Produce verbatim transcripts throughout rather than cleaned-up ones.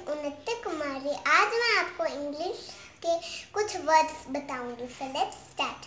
उन्नति कुमारी। आज मैं आपको इंग्लिश के कुछ वर्ड्स बताऊंगी। So let's start.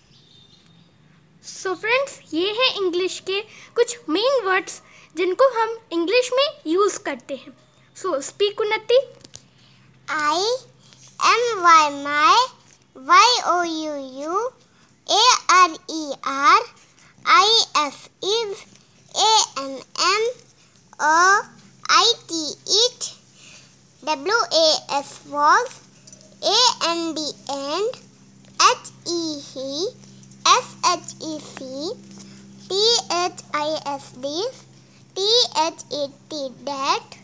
So friends, ये है इंग्लिश के कुछ मेन वर्ड्स जिनको हम इंग्लिश में यूज़ करते हैं। So speak Unnati. I M Y my, Y O U you, A R E are, I F is, A N M, O I T it, W A S was, A N D and, H E he, S H E she, T H I S this, T H E T that,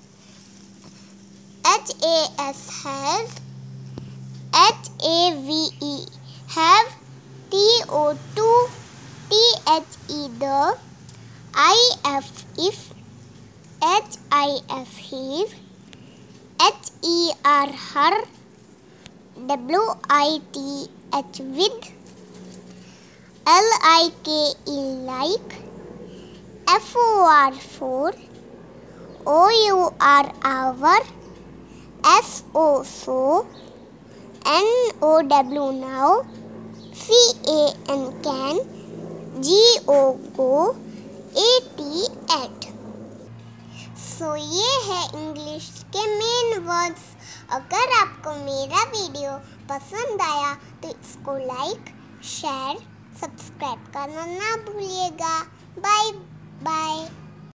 H A S has, H A V E have, T O two, T H E the, I F if, H I F his, H E R her, W I T H with, L I K E like, F O R for, O U R our, S O so, N O W now, C A N can, G O go, A T at। So ये है English के main words. अगर आपको मेरा video पसंद आया तो इसको लाइक, शेयर, सब्सक्राइब करना ना भूलिएगा। Bye bye.